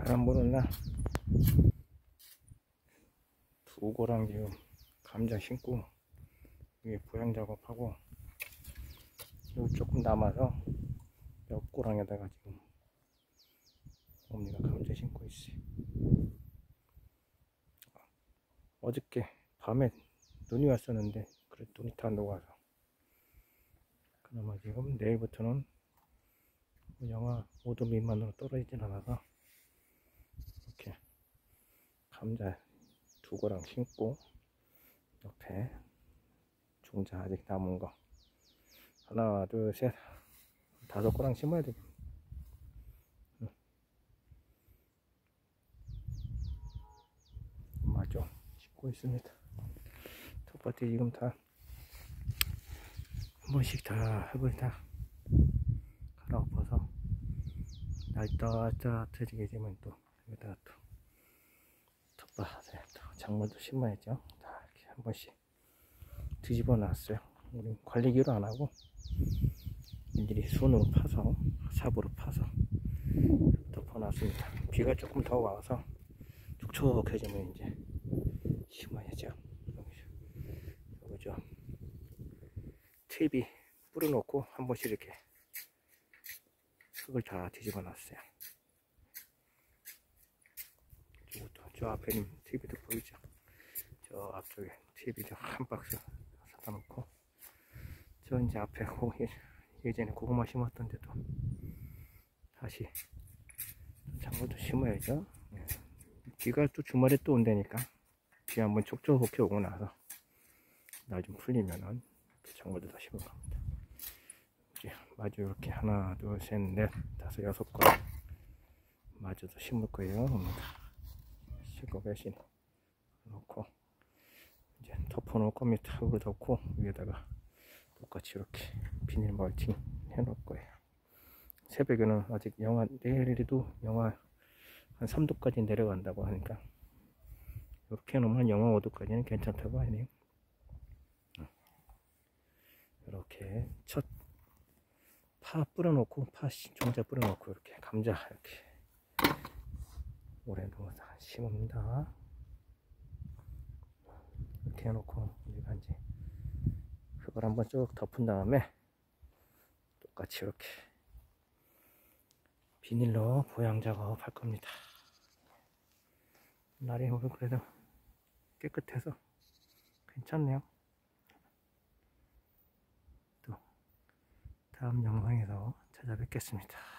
바람 부는 날 두고랑 지금 감자 심고 위에 보양 작업하고 여기 조금 남아서 옆고랑에다가 지금 어머니가 감자 심고 있어요. 어저께 밤에 눈이 왔었는데 그래도 눈이 다 녹아서 그나마 지금 내일부터는 영하 5도 미만으로 떨어지진 않아서 이렇게 감자 두고랑 심고 옆에 중자 아직 남은 거 하나 둘 셋 5고랑 심어야 되겠네. 마저 심고 있습니다. 텃밭에 지금 다 한 번씩 다 흙을 다 갈아엎어서 날 따뜻해지게 되면 또 여기다가 또 텃밭에 또 작물도 심어야죠. 다 이렇게 한 번씩 뒤집어 놨어요. 우리 관리기로 안 하고 일일이 손으로 파서 삽으로 파서 덮어 놨습니다. 비가 조금 더 와서 촉촉해지면 이제 심어야죠. 여기죠. TV 뿌려놓고 한 번씩 이렇게 흙을 다 뒤집어 놨어요. 저 앞에 있는 TV도 보이죠? 저 앞쪽에 TV도 한 박스 사다 놓고 저 이제 앞에 예전에 고구마 심었던 데도 다시 작물도 심어야죠. 비가 또 주말에 또 온다니까 비 한번 촉촉히 오고 나서 날 좀 풀리면은 작물도 다 심을 겁니다. 이제 마주 이렇게 하나 둘 셋 넷 다섯 6건 마주도 심을 거예요. 실고 배신 놓고 이제 덮어 놓을 겁니다. 흙을 덮고 위에다가 똑같이 이렇게 비닐 멀칭 해 놓을 거예요. 새벽에는 아직 내일도 영하 한 3도까지 내려간다고 하니까 이렇게 해놓으면 영하 5도까지는 괜찮다고 하네요. 이렇게 첫 파 뿌려놓고 파 종자 뿌려놓고 이렇게 감자 이렇게 올해도 다 심습니다. 이렇게 해놓고 우리가 이제 흙을 한번 쭉 덮은 다음에 똑같이 이렇게 비닐로 보양 작업 할 겁니다. 날이 오늘 그래도 깨끗해서 괜찮네요. 또 다음 영상에서 찾아뵙겠습니다.